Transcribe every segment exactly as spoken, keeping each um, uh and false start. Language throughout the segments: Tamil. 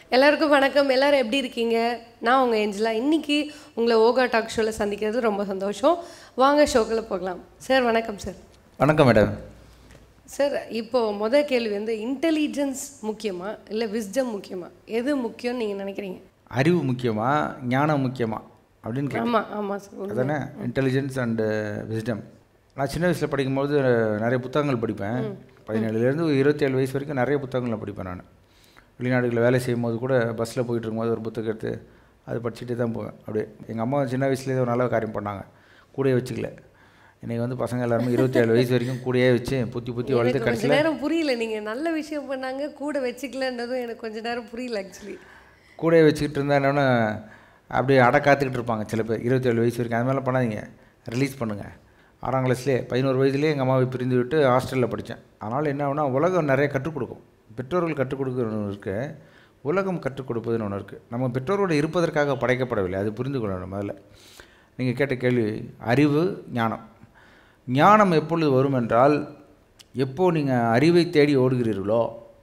எல்லாருக்கும் வணக்கம். எல்லாரும் எப்படி இருக்கீங்க? நான் உங்கள் ஏஞ்சலா. இன்றைக்கி உங்களை ஓகா டாக் ஷோவில் சந்திக்கிறது ரொம்ப சந்தோஷம். வாங்க ஷோக்குள்ளே போகலாம். சார் வணக்கம். சார் வணக்கம் மேடம். சார், இப்போது முதல் கேள்வி வந்து இன்டெலிஜென்ஸ் முக்கியமா இல்லை விஸ்டம் முக்கியமா, எது முக்கியம்னு நீங்கள் நினைக்கிறீங்க? அறிவு முக்கியமா ஞானம் முக்கியமா அப்படின்னு கேட்க. ஆமாம் ஆமாம் சார், அதானே இன்டெலிஜென்ஸ் அண்டு விஸ்டம். நான் சின்ன வயசில் படிக்கும்போது நிறைய புத்தகங்கள் படிப்பேன். பதினேழுலேருந்து இருபத்தி ஏழு வயசு வரைக்கும் நிறைய புத்தகங்கள் படிப்பேன். நான் வெளிநாடுகளில் வேலை செய்யும் போது கூட பஸ்ஸில் போயிட்டு இருக்கும்போது ஒரு புத்தகம் எடுத்து அது படிச்சுட்டு தான் போவேன். அப்படியே எங்கள் அம்மா சின்ன வயசுலேயே ஒரு நல்ல காரியம் பண்ணாங்க, கூடயே வச்சுக்கல. இன்றைக்கி வந்து பசங்க எல்லாருமே இருபத்தி ஏழு வயசு வரைக்கும் கூடயே வச்சு புத்தி புத்தி வளர்த்து கடைசியில் நேரம் புரியல. நீங்கள் நல்ல விஷயம் பண்ணாங்க, கூட வச்சுக்கலன்றதும் எனக்கு கொஞ்சம் நேரம் புரியல. ஆக்சுவலி கூடயே வச்சுக்கிட்டு இருந்தா என்னென்னா அப்படியே அடை காத்துக்கிட்டு இருப்பாங்க சில பேர். இருபத்தி ஏழு வயசு வரைக்கும் அது மாதிரிலாம் பண்ணாதீங்க, ரிலீஸ் பண்ணுங்கள். ஆறாம் கிளாஸ்லேயே பதினோரு வயசுலேயே எங்கள் அம்மாவை பிரிந்து விட்டு ஹாஸ்டலில் படித்தேன். அதனால் என்ன ஆகுனா உலகம் நிறைய கற்றுக் கொடுக்கும். பெற்றோர்கள் கற்றுக் கொடுக்குறது ஒன்று இருக்குது, உலகம் கற்றுக் கொடுப்பதுன்னு ஒன்று இருக்குது. நம்ம பெற்றோரோடு இருப்பதற்காக படைக்கப்படவில்லை, அது புரிந்து கொள்ளணும். முதல்ல நீங்கள் கேட்ட கேள்வி அறிவு ஞானம். ஞானம் எப்பொழுது வரும் என்றால், எப்போது நீங்கள் அறிவை தேடி ஓடுகிறீர்களோ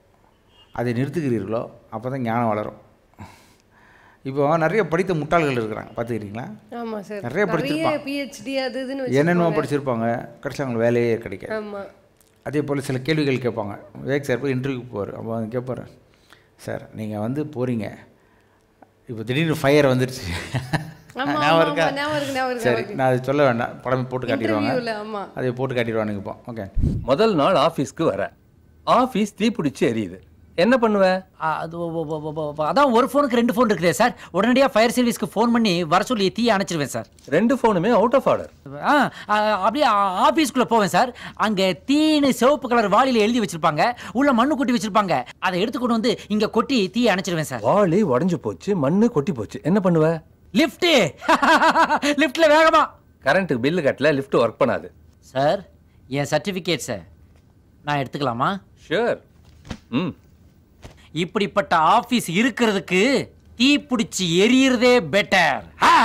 அதை நிறுத்துகிறீர்களோ அப்போ தான் ஞானம் வளரும். இப்போ நிறைய படித்த முட்டாள்கள் இருக்கிறாங்க, பார்த்துக்கிறீங்களா? ஆமாம் சார், நிறைய படிச்சிருப்பாங்க, பிஹெச்டி அது இதுன்னு என்னென்னமோ படிச்சிருப்பாங்க, கடைசியில் அவங்களுக்கு வேலையே கிடைக்காது. ஆமாம். அதே போல் சில கேள்விகள் கேட்பாங்க. விவேக் சார் போய் இன்டர்வியூக்கு போவார். அப்போ அவங்க கேட்பார், சார் நீங்கள் வந்து போகிறீங்க, இப்போ திடீர்னு ஃபயர் வந்துடுச்சு, ஞாபகம் இருக்கா? சரி, நான் அதை சொல்ல வேண்டாம், படம் போட்டு காட்டிடுவாங்க, அதை போட்டு காட்டிடுவானுங்க. இப்போ ஓகே. முதல் நாள் ஆஃபீஸ்க்கு வர, ஆஃபீஸ் தீப்பிடிச்சு எரியுது, என்ன பண்ணுவேன்? அது அதான் ஒரு ஃபோனுக்கு ரெண்டு ஃபோன் இருக்குதே சார், உடனடியாக ஃபயர் சர்வீஸ்க்கு ஃபோன் பண்ணி வர சொல்லி தீயை அணைச்சிருவேன் சார். ரெண்டு ஃபோனுமே அவுட் ஆஃப் ஆர்டர். ஆ அப்படியே ஆஃபீஸ்க்குள்ளே போவேன் சார். அங்கே தீனு சிவப்பு கலர் வாளியில் எழுதி வச்சிருப்பாங்க, உள்ள மண்ணு கொட்டி வச்சிருப்பாங்க. அதை எடுத்துக்கொண்டு வந்து இங்கே கொட்டி தீயை அணைச்சிருவேன் சார். வாளி உடஞ்சு போச்சு, மண்ணு கொட்டி போச்சு, என்ன பண்ணுவேன்? லிஃப்ட்டு லிஃப்ட்டில் வேகமா. கரண்ட்டுக்கு பில்லு கட்டல, லிஃப்ட் ஒர்க் பண்ணாது. சார், என் சர்டிஃபிகேட் சார் நான் எடுத்துக்கலாமா? ஷூர். ம் இப்படிப்பட்ட ஆபீஸ் இருக்கிறதுக்கு தீ பிடிச்சி எரியறதே பெட்டர்.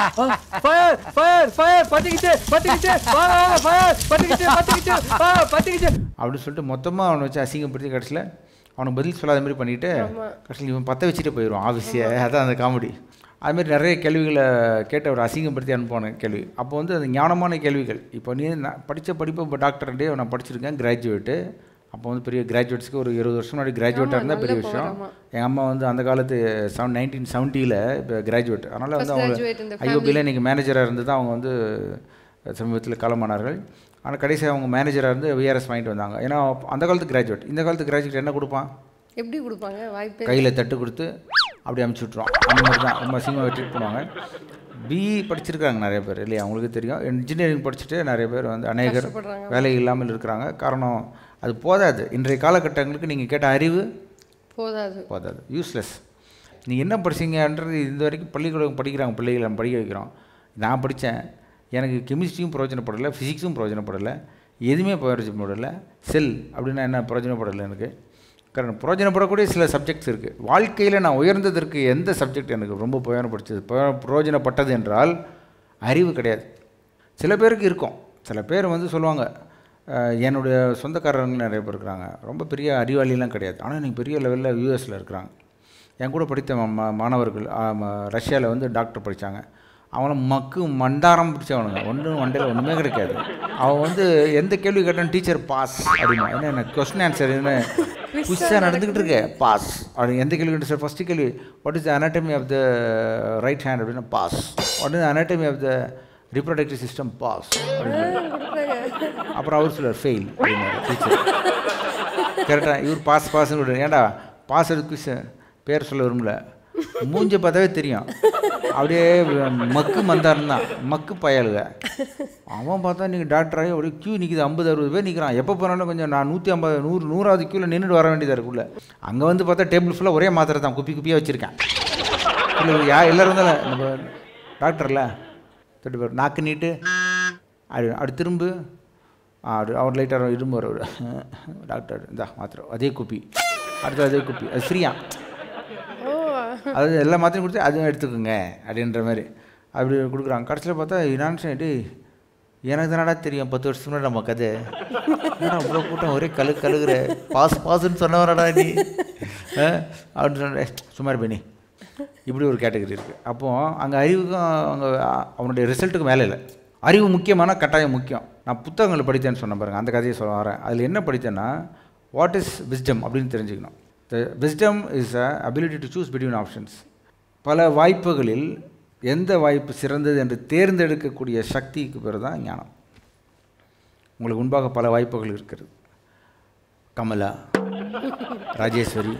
ஃபயர் ஃபயர் ஃபயர் பத்திக்கிச்சு பத்திக்கிச்சு ஃபயர் பத்திக்கிச்சு பத்திக்கிச்சு பத்திக்கிச்சு அப்படின்னு சொல்லிட்டு மொத்தமாக அவனை வச்சு அசிங்கப்படுத்தி கடைசியில் அவனுக்கு பதில் சொல்லாத மாதிரி பண்ணிவிட்டு கடைசியில் இவன் பற்ற வச்சுட்டு போயிடுவான் ஆஃபீஸியை. அதான் அந்த காமெடி. அதுமாரி நிறைய கேள்விகளை கேட்டு அவர் அசிங்கப்படுத்தி அனுப்புவான கேள்வி. அப்போ வந்து அது ஞானமான கேள்விகள். இப்போ நீ நான் படித்த படிப்பு இப்போ டாக்டர்டே நான் படிச்சிருக்கேன், கிராஜுவேட்டு. அப்போ வந்து பெரிய கிராஜுவேட்ஸ்க்கு ஒரு இருபது வருஷம் முன்னாடி கிராஜுவேட்டாக இருந்தால் பெரிய விஷயம். எங்கள் அம்மா வந்து அந்த காலத்து செவன் நைன்டீன் செவன்ட்டியில் இப்போ கிராஜுவேட். அதனால் வந்து அவங்க ஐஓபியில் இன்றைக்கி மேனேஜராக இருந்து தான் அவங்க வந்து சமீபத்தில் காலமானார்கள். ஆனால் கடைசியாக அவங்க மேனேஜராக இருந்து விஆர்எஸ் வாங்கிட்டு வந்தாங்க. ஏன்னா அந்த காலத்து கிராஜுவேட். இந்த காலத்து கிராஜுவேட் என்ன கொடுப்பான்? எப்படி கொடுப்பாங்க? வாய்ப்பு கையில் தட்டு கொடுத்து அப்படி அனுப்பிச்சி விட்ருவோம். அந்த மாதிரி தான் ரொம்ப அசிங்கமாக ட்ரீட் பண்ணுவாங்க. பிஇ படிச்சிருக்காங்க நிறைய பேர் இல்லையா, அவங்களுக்கு தெரியும். இன்ஜினியரிங் படிச்சுட்டு நிறைய பேர் வந்து அநேகர் வேலை இல்லாமல் இருக்கிறாங்க. காரணம் அது போதாது. இன்றைய காலகட்டங்களுக்கு நீங்கள் கேட்ட அறிவு போதாது போதாது யூஸ்லெஸ். நீங்கள் என்ன படிச்சிங்கன்றது இந்த வரைக்கும் பள்ளிக்கூடம் படிக்கிறாங்க, பிள்ளைகளை நம்ம படிக்க வைக்கிறோம். நான் படித்தேன், எனக்கு கெமிஸ்ட்ரியும் பிரயோஜனப்படலை, ஃபிசிக்ஸும் பிரயோஜனப்படலை, எதுவுமே பிரயோஜனப்படலை. செல் அப்படின்னா என்ன பிரயோஜனப்படலை எனக்கு. காரணம் பிரயோஜனப்படக்கூடிய சில சப்ஜெக்ட்ஸ் இருக்குது. வாழ்க்கையில் நான் உயர்ந்ததற்கு எந்த சப்ஜெக்ட் எனக்கு ரொம்ப பிரயோஜனப்படுத்தது பிரயோஜனப்பட்டது என்றால் அறிவு கிடையாது. சில பேருக்கு இருக்கும். சில பேர் வந்து சொல்லுவாங்க, என்னுடைய சொந்தக்காரங்க நிறைய பேர் இருக்கிறாங்க, ரொம்ப பெரிய அறிவாளிலாம் கிடையாது, ஆனால் இன்றைக்கி பெரிய லெவலில் யூஎஸில் இருக்கிறாங்க. என் கூட படித்த மா மாணவர்கள் ரஷ்யாவில் வந்து டாக்டர் படித்தாங்க. அவனும் மக்கு மண்டாரம் பிடிச்சவனுங்க, ஒன்றும் மண்டையில் ஒன்றுமே கிடைக்காது. அவன் வந்து எந்த கேள்வி கேட்டாலும் டீச்சர் பாஸ் அப்படிமா. ஏன்னா எனக்கு கொஸ்டின் ஆன்சர் என்ன புதுசாக நடந்துக்கிட்டு இருக்கேன் பாஸ் அப்படின்னு. எந்த கேள்வி கேட்டு சார் ஃபஸ்ட்டு கேள்வி what is the anatomy of the right hand அப்படின்னா pass. What is the anatomy of the reproductive system pass அப்படின்னு. அப்புறம் அவர் சொல்லுவார் ஃபெயில் அப்படின்னாரு டீச்சர். கரெக்டாக இவர் பாஸ் பாஸ்ன்னு விடுறாரு. ஏன்டா பாஸ் எடுத்து பேர் சொல்ல விரும்பல, மூஞ்ச பார்த்தாவே தெரியும் அப்படியே மக்கு மந்தாரம் தான், மக்கு பயலுக. அவன் பார்த்தா நீங்கள் டாக்டர் ஆகி அப்படியே க்யூ நிற்கிது, ஐம்பது அறுபது பேர் நிற்கிறான். எப்போ போனாலும் கொஞ்சம் நான் நூற்றி ஐம்பது நூறு நூறாவது க்யூவில் நின்றுட்டு வர வேண்டியதாக இருக்குள்ள. அங்கே வந்து பார்த்தா டேபிள் ஃபுல்லாக ஒரே மாத்திரை தான் குப்பி குப்பியாக வச்சுருக்கேன். இல்லை யா எல்லோரும் இருந்தாலும் நம்ம டாக்டரில் தொட்டு பேர் நாக்கு நீட்டு அப்படி அப்படி திரும்ப அப்படி அவர் லைட்டாக இரும்பு வர டாக்டர் இந்தா மாத்திரை அதே குப்பி, அடுத்த அதே குப்பி, அது ஃப்ரீயா. அது எல்லா மாத்திரையும் கொடுத்து அதுவும் எடுத்துக்கோங்க அப்படின்ற மாதிரி அப்படி கொடுக்குறாங்க. கடைசியில் பார்த்தா என்னான்னு சொல்லிட்டு எனக்கு தானடா தெரியும் பத்து வருஷத்துக்கு முன்னாடி நம்ம கதை, அவ்வளோ கூட்டம் ஒரே கழு கழுகுற பாஸ் பாஸ்ன்னு சொன்னவரடா நீ அப்படின்னு சொன்ன சுமார் பண்ணி இப்படி ஒரு கேட்டகரி இருக்குது. அப்போது அங்கே அறிவுக்கும் அங்கே அவனுடைய ரிசல்ட்டுக்கும் வேலை இல்லை. அறிவு முக்கியமான கட்டாயம் முக்கியம். நான் புத்தகங்களை படித்தேன்னு சொன்ன பாருங்கள், அந்த கதையை சொல்ல வரேன். அதில் என்ன படித்தேன்னா, வாட் இஸ் விஸ்டம் அப்படின்னு தெரிஞ்சுக்கணும். The wisdom is a ability to choose between options. பல வாய்ப்புகளில் எந்த வாய்ப்பு சிறந்தது என்று தேர்ந்தெடுக்கக்கூடிய சக்திக்கு பேர் தான் ஞானம். உங்களுக்கு முன்பாக பல வாய்ப்புகள் இருக்கிறது. கமலா, ராஜேஸ்வரி,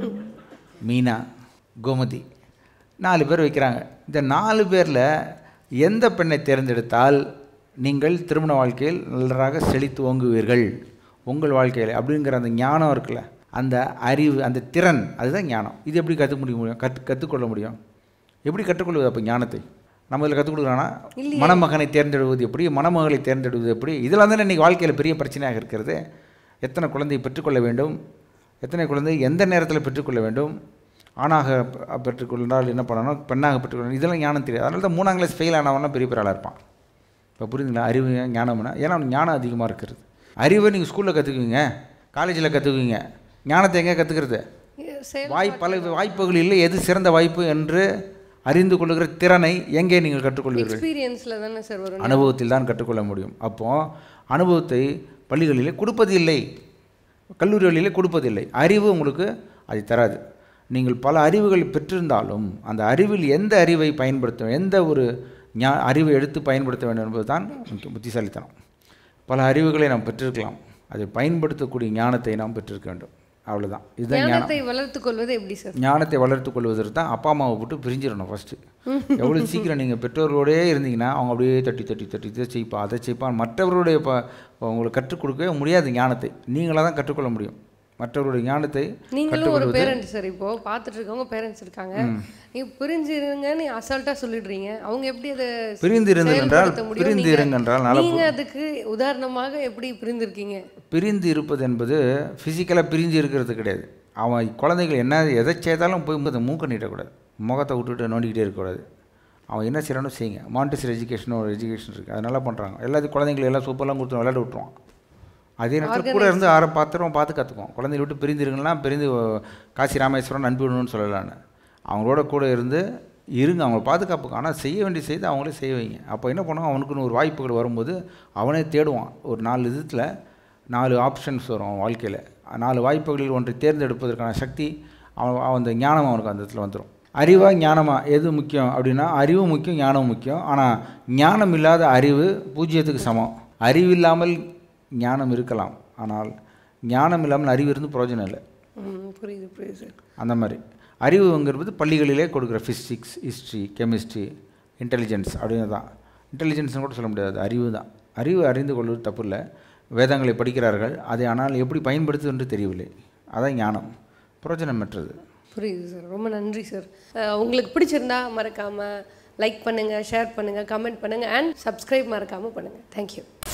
மீனா, கோமதி, நாலு பேர் வைக்கிறாங்க. இந்த நாலு பேரில் எந்த பெண்ணை தேர்ந்தெடுத்தால் நீங்கள் திருமண வாழ்க்கையில் நன்றாக செழித்து ஓங்குவீர்கள் உங்கள் வாழ்க்கையில் அப்படிங்கிற அந்த ஞானம் இருக்குல்ல, அந்த அறிவு, அந்த திறன், அதுதான் ஞானம். இது எப்படி கற்றுக்க முடியும்? கற்று கற்றுக்கொள்ள முடியும். எப்படி கற்றுக்கொள்வது அப்போ ஞானத்தை? நம்ம இதில் கற்றுக் கொடுக்குறோன்னா, மணமகனை தேர்ந்தெடுவது எப்படி, மணமகளை தேர்ந்தெடுவது எப்படி, இதெல்லாம் தானே இன்றைக்கி வாழ்க்கையில் பெரிய பிரச்சனையாக இருக்கிறது. எத்தனை குழந்தையை பெற்றுக்கொள்ள வேண்டும், எத்தனை குழந்தை எந்த நேரத்தில் பெற்றுக்கொள்ள வேண்டும், ஆணாக பெற்றுக்கொண்டால் என்ன பண்ணணும், பெண்ணாக பெற்றுக்கொள்ளணும், இதெல்லாம் ஞானம் தெரியாது. அதனால தான் மூணாம் கிளாஸ் ஃபெயில் ஆனவனா பெரிய பெரிய ஆளாக இருப்பான். இப்போ புரியுதுங்களா? அறிவு ஞானம்னா, ஏன்னா ஞானம் அதிகமாக இருக்கிறது. அறிவை நீங்கள் ஸ்கூலில் கற்றுக்குவீங்க, காலேஜில் கற்றுக்குவீங்க, ஞானத்தை எங்கே கற்றுக்கிறது? வாய் பல வாய்ப்புகள் இல்லை, எது சிறந்த வாய்ப்பு என்று அறிந்து கொள்ளுகிற திறனை எங்கே நீங்கள் கற்றுக்கொள்வீர்கள்? எக்ஸ்பீரியன்ஸில் தானே சார் வரும், அனுபவத்தில் தான் கற்றுக்கொள்ள முடியும். அப்போது அனுபவத்தை பள்ளிகளிலே கொடுப்பதில்லை, கல்லூரிகளிலே கொடுப்பதில்லை. அறிவு உங்களுக்கு அதை தராது. நீங்கள் பல அறிவுகள் பெற்றிருந்தாலும் அந்த அறிவில் எந்த அறிவை பயன்படுத்த, எந்த ஒரு ஞா அறிவை எடுத்து பயன்படுத்த வேண்டும் என்பது தான் முக்கிய புத்திசாலித்தனம். பல அறிவுகளை நாம் பெற்றிருக்கலாம், அதை பயன்படுத்தக்கூடிய ஞானத்தை நாம் பெற்றிருக்க வேண்டும். அவ்வளோதான். இதுதான் ஞானத்தை வளர்த்து கொள்வது எப்படி சார்? ஞானத்தை வளர்த்து கொள்வதற்கு தான் அப்பா அம்மாவை போட்டு பிரிஞ்சிடணும் ஃபஸ்ட்டு. எவ்வளோ சீக்கிரம் நீங்கள் பெற்றோர்களோடே இருந்தீங்கன்னா அவங்க அப்படியே தட்டி தட்டி தட்டி இதை செய்ப்பா அதை செய்ப்பான், மற்றவர்களுடைய இப்போ உங்களுக்கு கற்றுக் கொடுக்கவே முடியாது. ஞானத்தை நீங்களாக தான் கற்றுக்கொள்ள முடியும். மற்றவருடைய ஞானத்தை நீங்களும் ஒரு பேரண்ட் சார், இப்போ பார்த்துட்டு இருக்கவங்க பேரண்ட்ஸ் இருக்காங்க, நீங்கள் பிரிஞ்சிருங்கன்னு அசால்ட்டாக சொல்லிடுறீங்க. அவங்க எப்படி அதை பிரிந்து இருந்தது என்றால் பிரிந்து இருங்க என்றால் நீங்கள் அதுக்கு உதாரணமாக எப்படி பிரிந்திருக்கீங்க? பிரிந்து இருப்பது என்பது ஃபிசிக்கலாக பிரிஞ்சு இருக்கிறது கிடையாது. அவன் குழந்தைகள் என்ன எதை செய்தாலும் போய் அந்த மூக்க நீட்டக்கூடாது, முகத்தை விட்டுட்டு நோண்டிக்கிட்டே இருக்கக்கூடாது. அவன் என்ன செய்யறானோ செய்யுங்க. மாண்டெசரி எஜுகேஷன் ஒரு எஜுகேஷன் இருக்குது, அதனால பண்ணுறாங்க. எல்லாத்தையும் குழந்தைங்களை எல்லாம் சூப்பர்லாம் கொடுத்து விளையாட விட்டுருவான். அதே நேரத்தில் கூட இருந்து ஆற பார்த்துருவோம், பார்த்து கற்றுக்குவோம். குழந்தைகளை விட்டு பிரிந்துருங்கன்னா பிரிந்து காசி ராமேஸ்வரம் அனுப்பிவிடணும்னு சொல்லலான்னு அவங்களோட கூட இருந்து இருங்க, அவங்கள பாதுகாப்புக்கு. ஆனால் செய்ய வேண்டிய செய்து அவங்களே செய்ய வைங்க. அப்போ என்ன பண்ணுவோம், அவனுக்குன்னு ஒரு வாய்ப்புகள் வரும்போது அவனே தேடுவான். ஒரு நாலு விதத்தில் நாலு ஆப்ஷன்ஸ் வரும் அவன் வாழ்க்கையில். நாலு வாய்ப்புகளில் ஒன்றை தேர்ந்தெடுப்பதற்கான சக்தி அவன் அந்த ஞானம் அவனுக்கு அந்த இடத்துல வந்துடும். அறிவா ஞானமா எது முக்கியம் அப்படின்னா, அறிவு முக்கியம், ஞானம் முக்கியம். ஆனால் ஞானம் இல்லாத அறிவு பூஜ்ஜியத்துக்கு சமம். அறிவில்லாமல் ஞானம் இருக்கலாம், ஆனால் ஞானம் இல்லாமல் அறிவு இருந்து பிரயோஜனம் இல்லை. புரியுது புரியுது சார். அந்த மாதிரி அறிவுங்கிறது பள்ளிகளிலே கொடுக்குற ஃபிசிக்ஸ், ஹிஸ்ட்ரி, கெமிஸ்ட்ரி, இன்டெலிஜென்ஸ் அப்படின்னு தான். இன்டெலிஜென்ஸ்னு கூட சொல்ல முடியாது, அறிவு தான். அறிவு அறிந்து கொள்வது தப்பு இல்லை. வேதங்களை படிக்கிறார்கள், அதை ஆனால் எப்படி பயன்படுத்துவது என்று தெரியவில்லை. அதான் ஞானம், பிரயோஜனமற்றது. புரியுது சார், ரொம்ப நன்றி சார். உங்களுக்கு பிடிச்சிருந்தா மறக்காமல் லைக் பண்ணுங்கள், ஷேர் பண்ணுங்கள், கமெண்ட் பண்ணுங்கள் அண்ட் சப்ஸ்கிரைப் மறக்காமல் பண்ணுங்கள். தேங்க்யூ.